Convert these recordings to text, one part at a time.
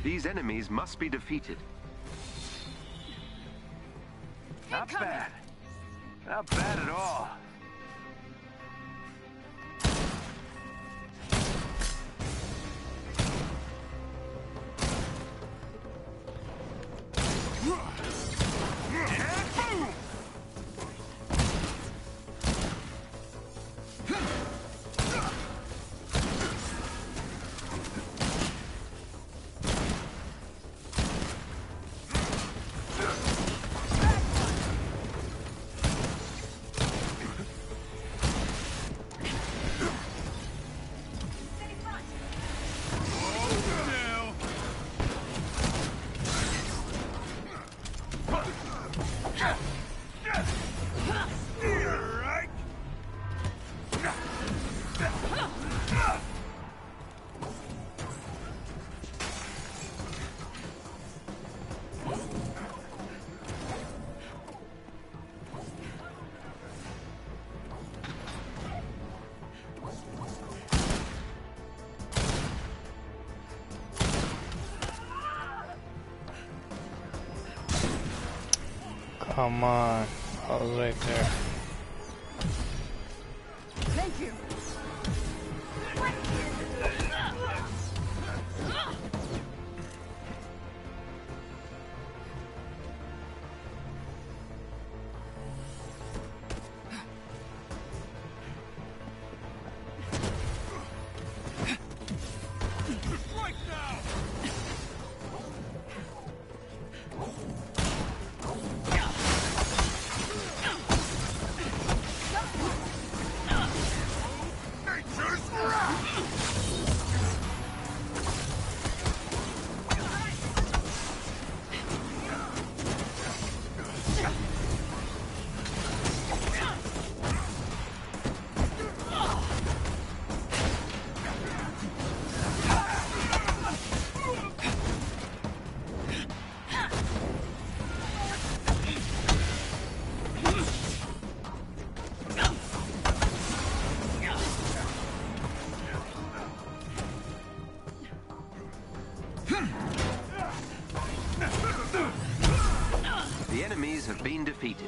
These enemies must be defeated. Not bad. Not bad at all. Come on, I was right there. Thank you. The enemies have been defeated.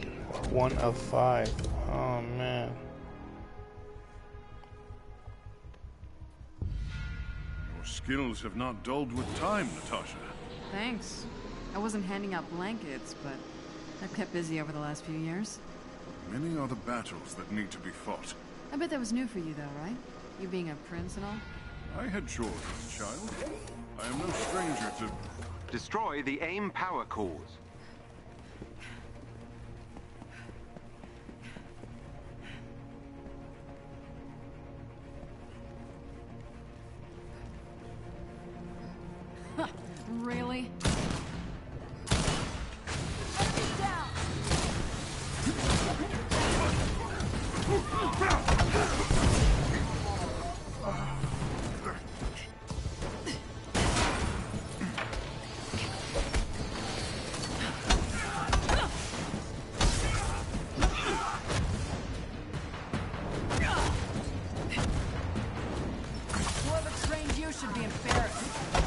One of 5. Oh man. Skills have not dulled with time, Natasha. Thanks. I wasn't handing out blankets, but I've kept busy over the last few years. Many are the battles that need to be fought. I bet that was new for you, though, right? You being a prince and all? I had chores as a child. I am no stranger to... Destroy the AIM power cores. Really? Whoever trained you should be embarrassed.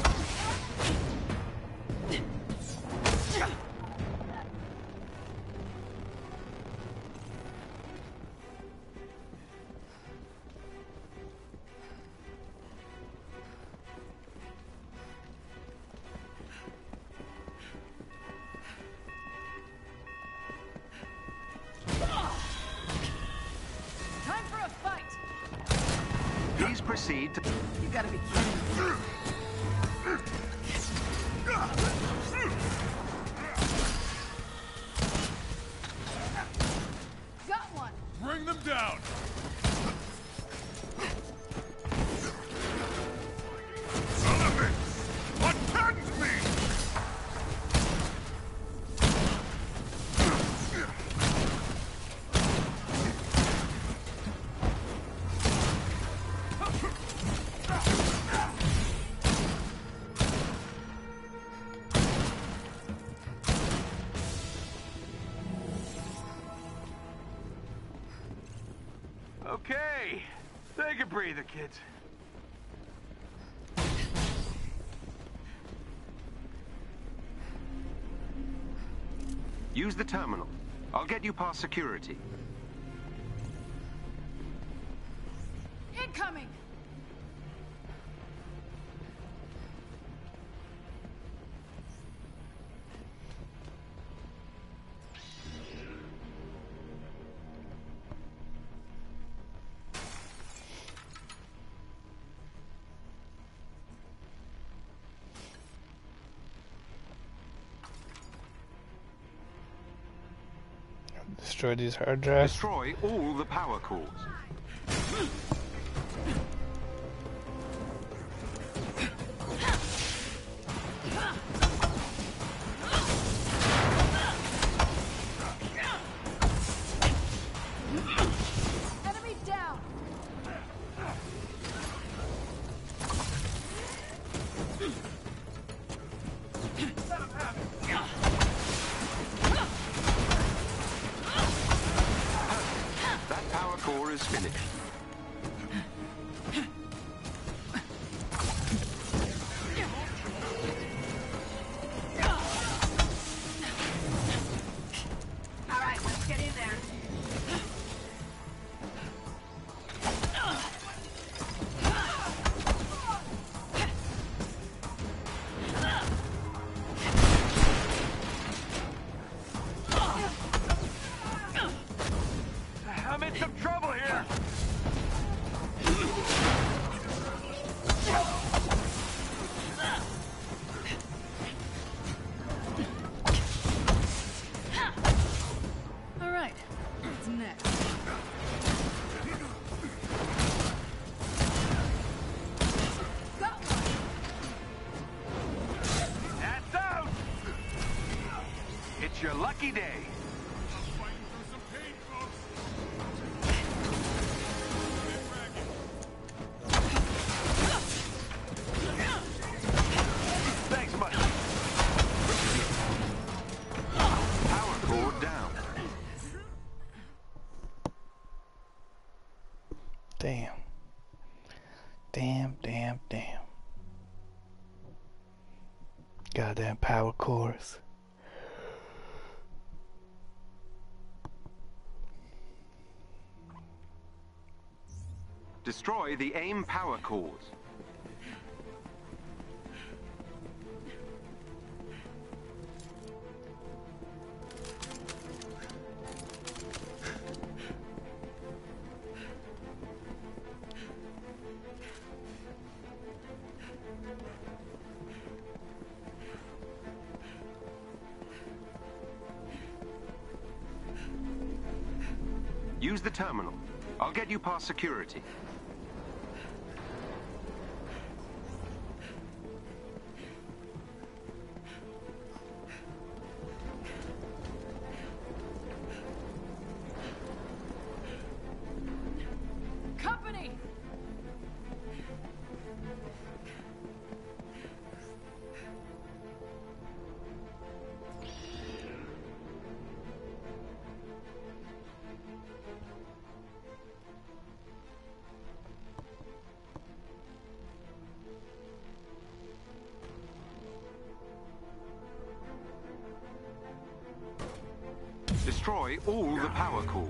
Time for a fight! Please proceed to... You gotta be kidding me. Got one! Bring them down! Son of it! Attend me! Okay. Take a breather, kids. Use the terminal. I'll get you past security. Incoming! Destroy these hard drives. Destroy all the power cores. Enemy down! That power core is finished. All right, let's get in there. I'm in some trouble here. All right, what's next? Got one! That's out. It's your lucky day. Thanks much. Power core down. Damn. Damn. Goddamn power cores. Destroy the AIM power cores. Use the terminal. I'll get you past security. Company! Destroy all the power cores.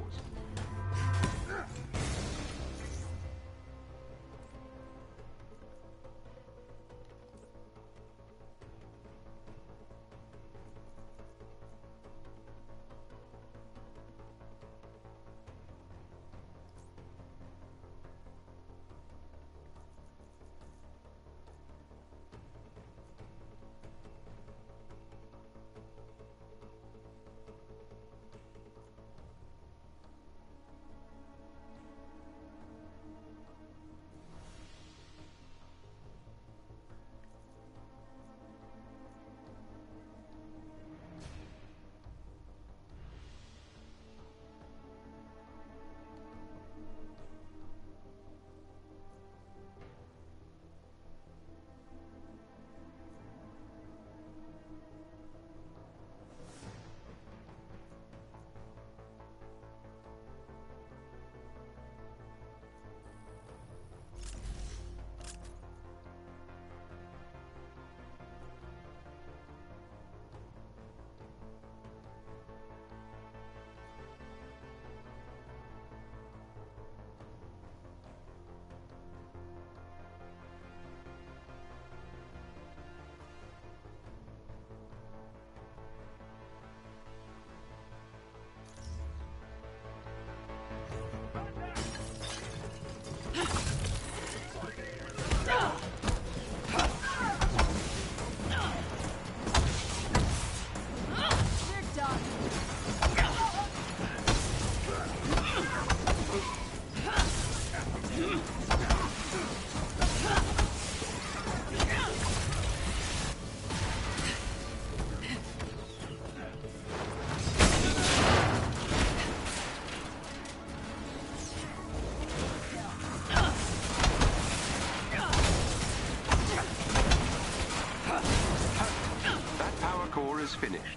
Is finished.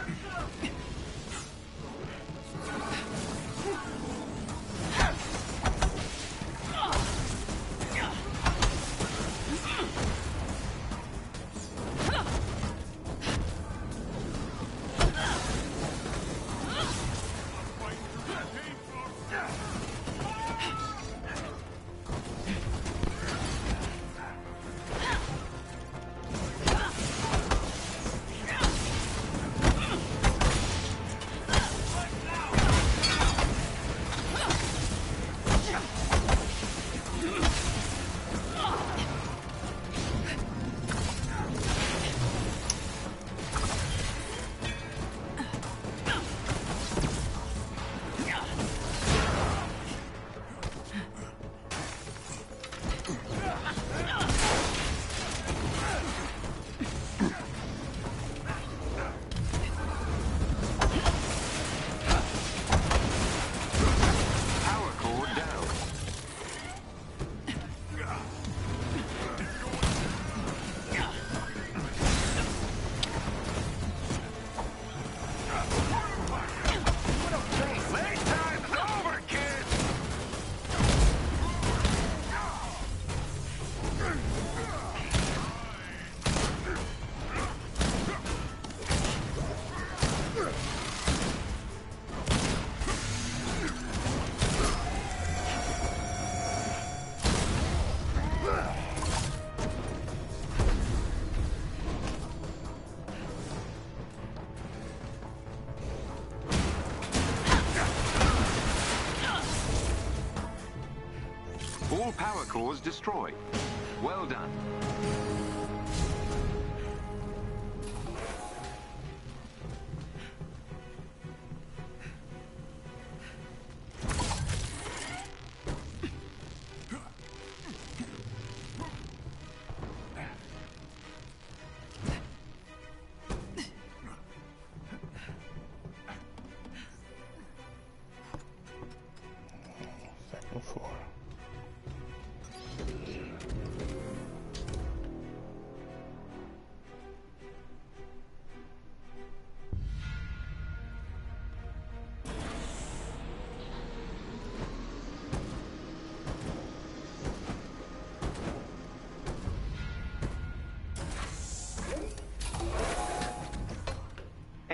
All power cores destroyed. Well done.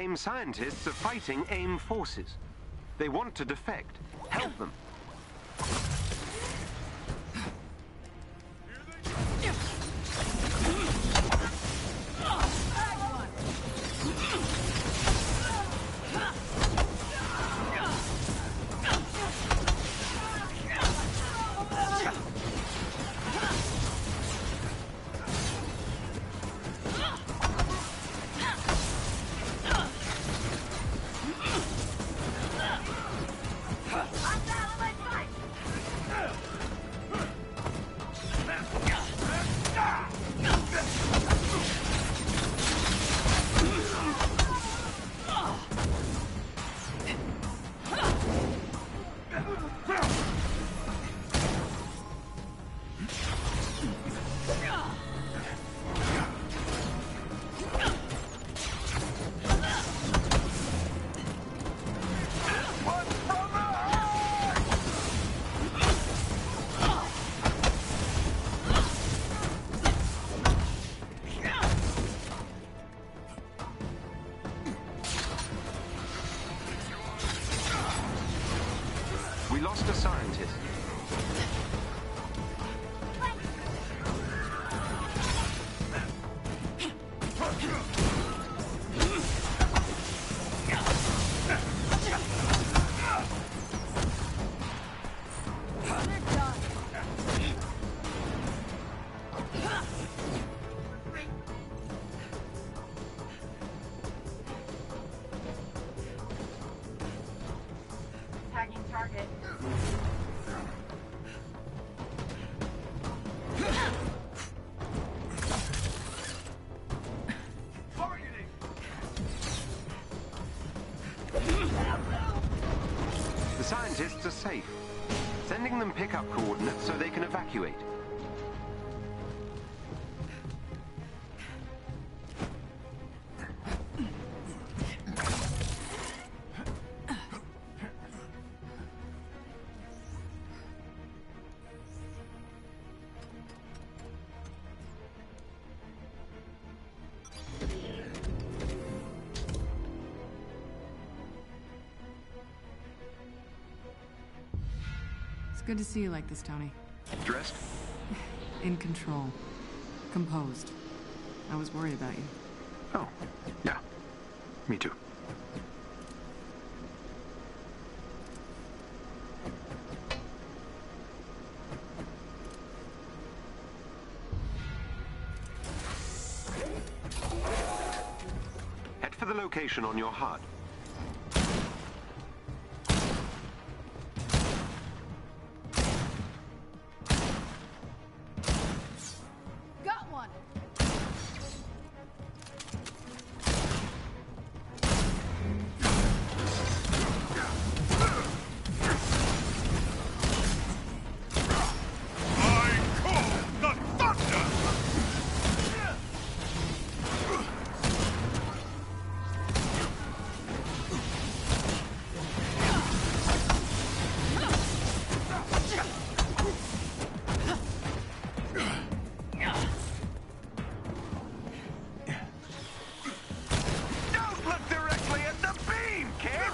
AIM scientists are fighting AIM forces. They want to defect. Help them. We lost a scientist. Tagging target. The scientists are safe. Sending them pickup coordinates so they can evacuate. It's good to see you like this, Tony. Dressed? In control. Composed. I was worried about you. Oh, yeah. Me too. Head for the location on your HUD. Got one. Don't look directly at the beam, kid!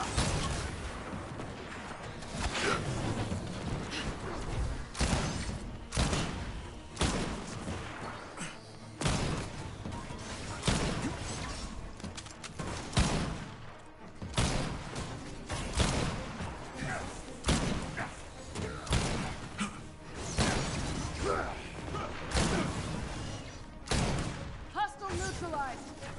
Hostile neutralized.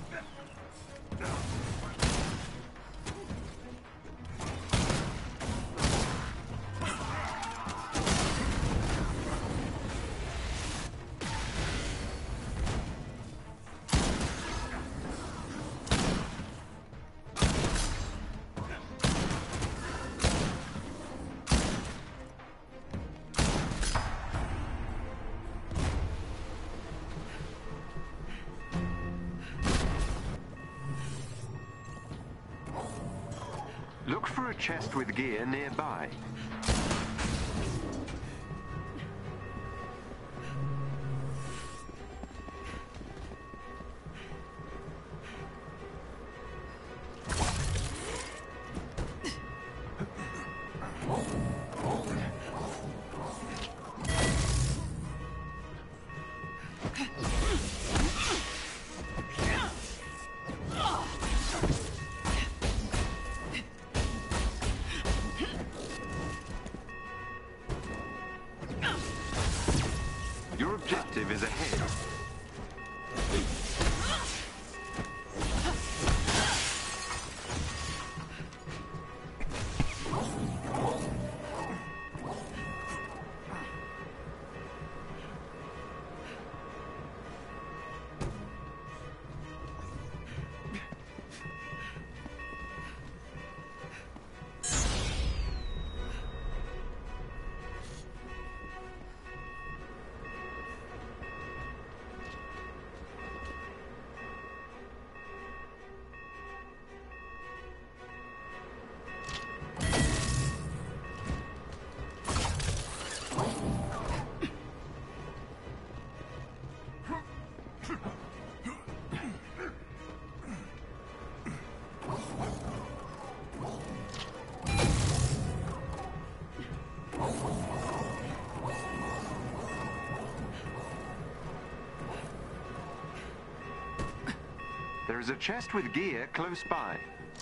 Look for a chest with gear nearby. There's a chest with gear close by.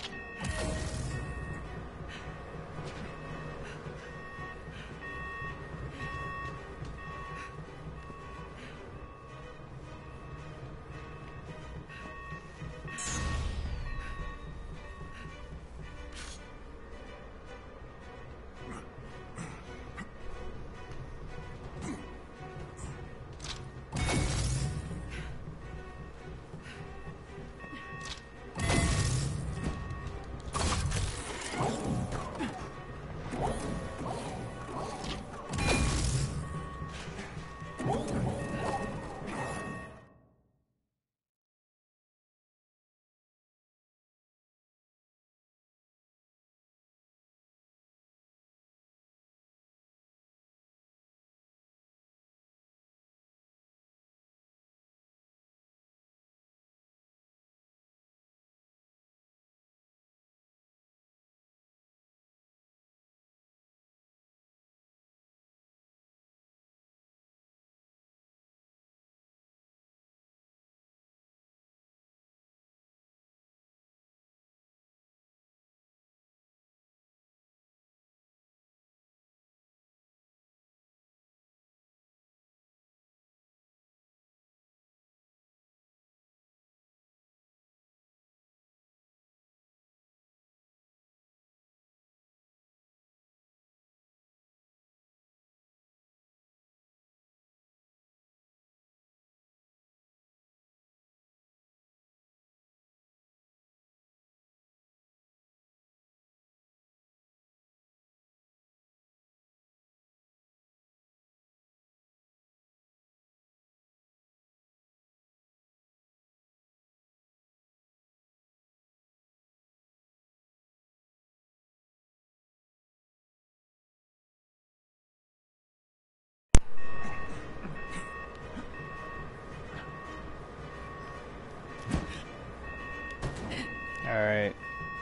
Alright.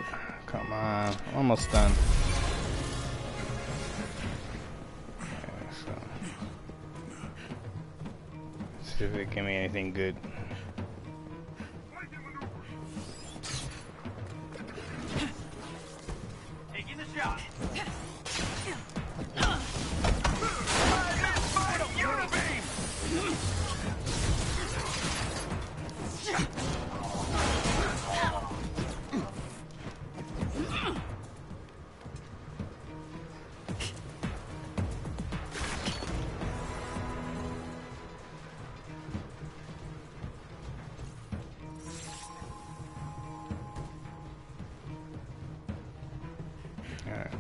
Come on. I'm almost done. Okay, so. See if it give me anything good. Taking the shot. Alright.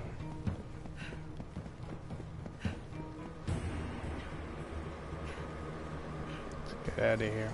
Let's get out of here.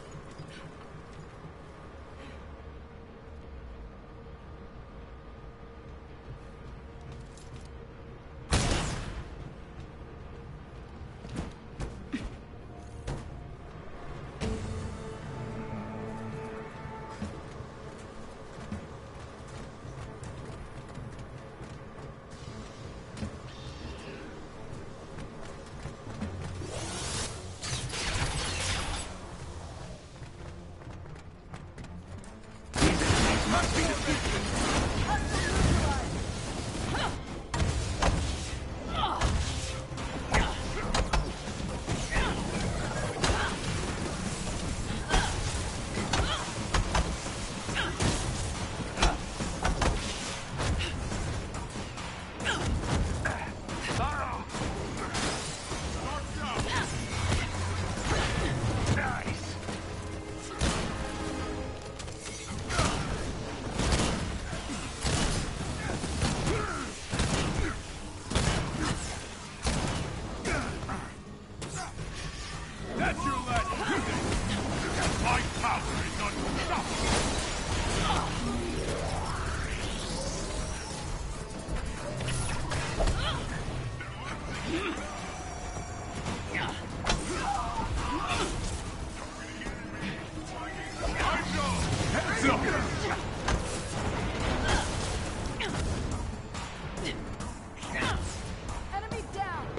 Enemy down.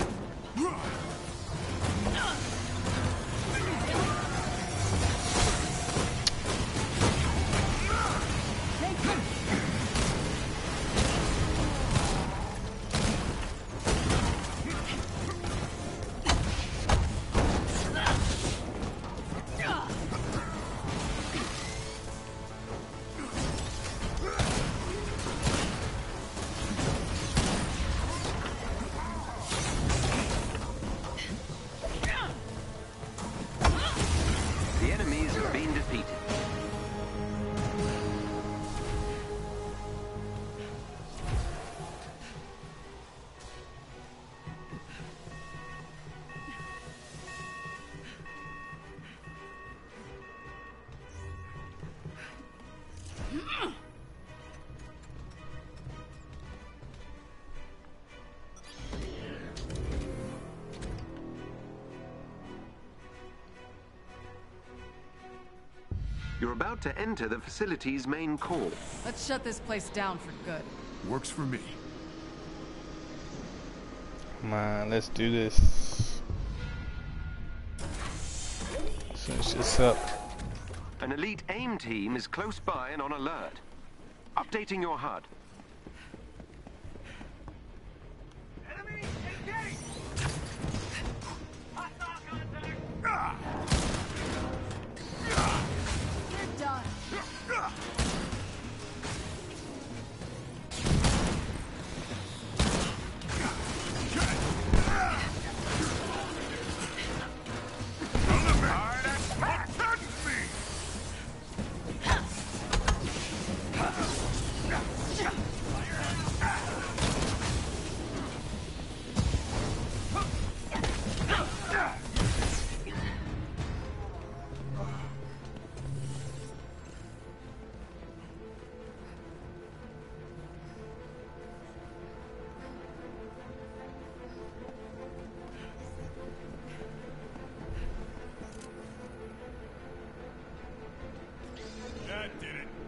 You're about to enter the facility's main core. Let's shut this place down for good. Works for me. Come on, let's do this. Finish this up. An elite AIM team is close by and on alert. Updating your HUD. Enemy engaged! Hostile contact! You're done. That did it.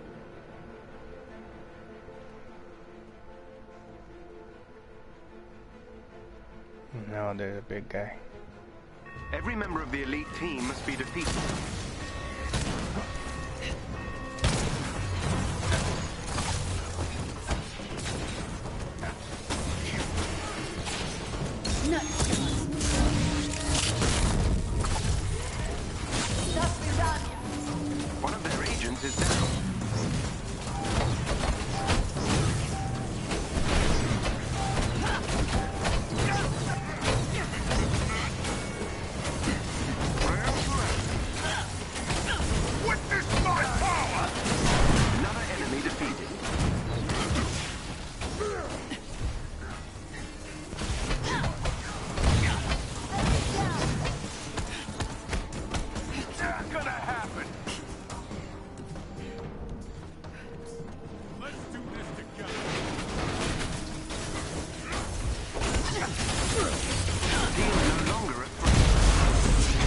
No, there's a big guy. Every member of the elite team must be defeated. One of their agents is down. Witness my power! Another enemy defeated. Not gonna happen. Let's do this together. Team no longer at threat.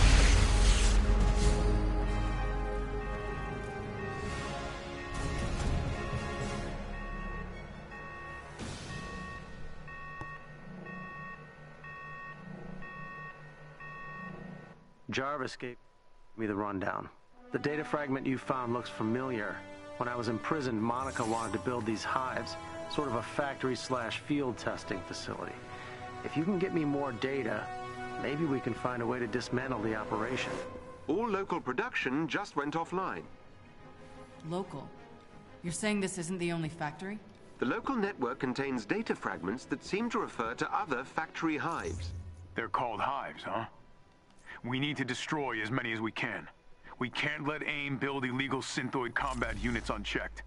Jarvis gave me the rundown. The data fragment you found looks familiar. When I was imprisoned, Monica wanted to build these hives, sort of a factory/field testing facility. If you can get me more data, maybe we can find a way to dismantle the operation. All local production just went offline. Local? You're saying this isn't the only factory? The local network contains data fragments that seem to refer to other factory hives. They're called hives, huh? We need to destroy as many as we can. We can't let AIM build illegal synthoid combat units unchecked.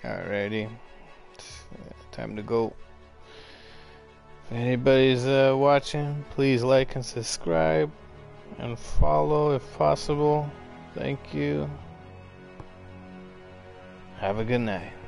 Alrighty. Time to go. If anybody's watching, please like and subscribe and follow if possible. Thank you. Have a good night.